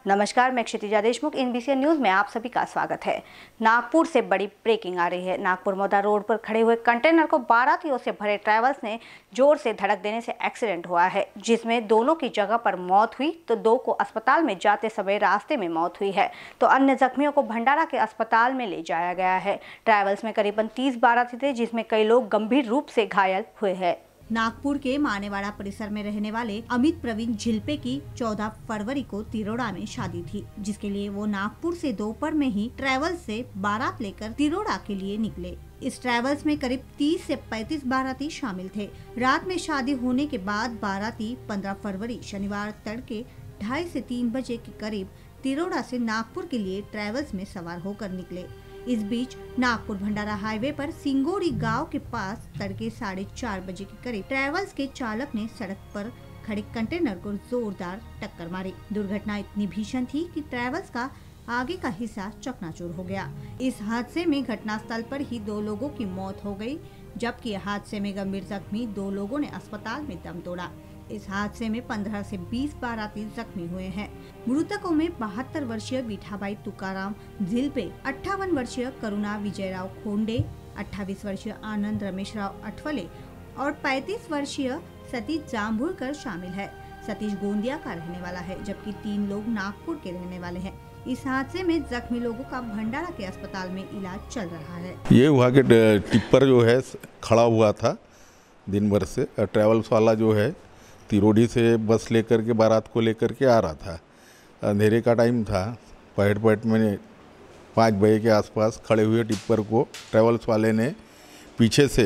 नमस्कार, मैं Kshitija Deshmukh. NBCN news में आप सभी का स्वागत है। नागपुर से बड़ी ब्रेकिंग आ रही है। नागपुर मौदा रोड पर खड़े हुए कंटेनर को बारातियों से भरे ट्रैवल्स ने जोर से धड़क देने से एक्सीडेंट हुआ है, जिसमें दोनों की जगह पर मौत हुई तो दो को अस्पताल में जाते समय रास्ते में मौत हुई है, तो अन्य जख्मियों को भंडारा के अस्पताल में ले जाया गया है। ट्रैवल्स में करीबन 30 बाराती थे, जिसमें कई लोग गंभीर रूप से घायल हुए हैं। नागपुर के मानेवाड़ा परिसर में रहने वाले अमित प्रवीण झिल्पे की 14 फरवरी को तिरोड़ा में शादी थी, जिसके लिए वो नागपुर से दोपहर में ही ट्रैवल्स से बारात लेकर तिरोड़ा के लिए निकले। इस ट्रैवल्स में करीब 30 से 35 बाराती शामिल थे। रात में शादी होने के बाद बाराती 15 फरवरी शनिवार तड़के 2:30 से 3 बजे के करीब तिरोड़ा से नागपुर के लिए ट्रैवल्स में सवार होकर निकले। इस बीच नागपुर भंडारा हाईवे पर सिंगोड़ी गांव के पास तड़के 4:30 बजे के करीब ट्रैवल्स के चालक ने सड़क पर खड़े कंटेनर को जोरदार टक्कर मारी। दुर्घटना इतनी भीषण थी कि ट्रैवल्स का आगे का हिस्सा चकनाचूर हो गया। इस हादसे में घटनास्थल पर ही 2 लोगों की मौत हो गई, जबकि हादसे में गंभीर जख्मी 2 लोगों ने अस्पताल में दम तोड़ा। इस हादसे में 15 से 20 बाराती जख्मी हुए हैं। मृतकों में 72 वर्षीय बीठाबाई तुकाराम झिल्पे, 58 वर्षीय करुणा विजयराव खोंडे, 28 वर्षीय आनंद रमेशराव अठवले और 35 वर्षीय सतीश जांभूलकर शामिल है। सतीश गोंदिया का रहने वाला है, जबकि 3 लोग नागपुर के रहने वाले हैं। इस हादसे में जख्मी लोगों का भंडारा के अस्पताल में इलाज चल रहा है। ये हुआ कि टिप्पर जो है खड़ा हुआ था दिन भर से। ट्रैवल्स वाला जो है तिरोड़ी से बस लेकर के बारात को लेकर के आ रहा था। अंधेरे का टाइम था। पहट में 5 बजे के आसपास खड़े हुए टिप्पर को ट्रैवल्स वाले ने पीछे से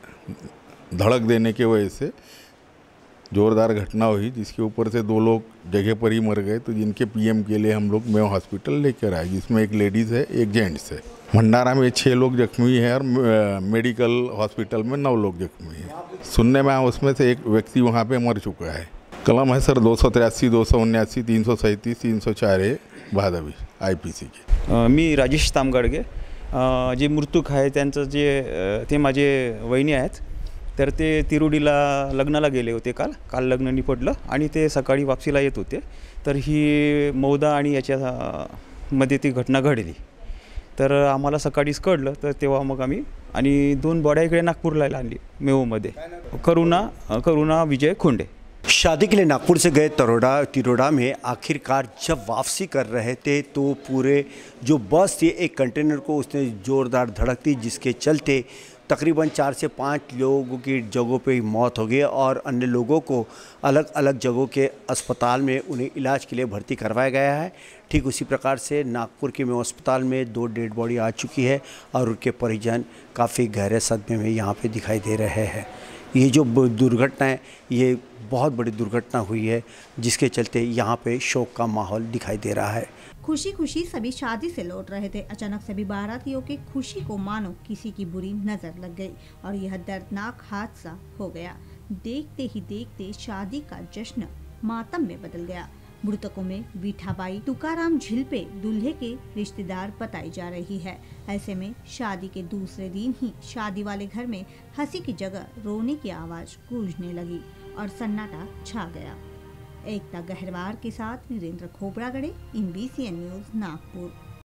धड़क देने की वजह से ज़ोरदार घटना हुई, जिसके ऊपर से 2 लोग जगह पर ही मर गए। तो जिनके PM के लिए हम लोग मेयो हॉस्पिटल लेकर आए, जिसमें एक लेडीज़ है, एक जेंट्स है। भंडारा में 6 लोग जख्मी हैं और मेडिकल हॉस्पिटल में 9 लोग जख्मी हैं। सुनने में उसमें से एक व्यक्ति वहाँ पे मर चुका है। कलम है सर 283, 279, 337, 304 भादवी IPC की। मी राजेश तामगाडगे। जे मृतक आहे त्यांचं ते माझे वहिनी आहेत। तर ते तिरोडीला लग्नाला गेले होते। काल लग्न निपटलं आणि ते सकाळी वापसीला येत होते। तर ही मौदा आणि याच्यामध्ये ती घटना घडली। तर आम्हाला सकाळीच कळलं, तर तेव्हा मग आम्ही आणि 2 बॉड्या इकडे नागपूरला आणली मेहूमध्ये। करुणा विजय खोंडे शादी के लिए नागपुर से गए तिरोड़ा में आखिरकार जब वापसी कर रहे थे तो पूरे जो बस थी एक कंटेनर को उसने ज़ोरदार धड़क दी, जिसके चलते तकरीबन 4 से 5 लोगों की जगहों पे मौत हो गई और अन्य लोगों को अलग अलग जगहों के अस्पताल में उन्हें इलाज के लिए भर्ती करवाया गया है। ठीक उसी प्रकार से नागपुर के मेयो अस्पताल में 2 डेड बॉडी आ चुकी है और उनके परिजन काफ़ी गहरे सदमे में यहाँ पे दिखाई दे रहे हैं। ये जो दुर्घटना है, ये बहुत बड़ी दुर्घटना हुई है, जिसके चलते यहाँ पे शोक का माहौल दिखाई दे रहा है। खुशी खुशी सभी शादी से लौट रहे थे। अचानक सभी बारातियों की खुशी को मानो किसी की बुरी नजर लग गई और यह दर्दनाक हादसा हो गया। देखते ही देखते शादी का जश्न मातम में बदल गया। मृतकों में बीठाबाई तुकाराम झिल्पे दूल्हे के रिश्तेदार बताई जा रही है। ऐसे में शादी के दूसरे दिन ही शादी वाले घर में हंसी की जगह रोने की आवाज गूंजने लगी और सन्नाटा छा गया। एकता गहरवार के साथ वीरेंद्र खोबरागड़े, NBCN न्यूज नागपुर।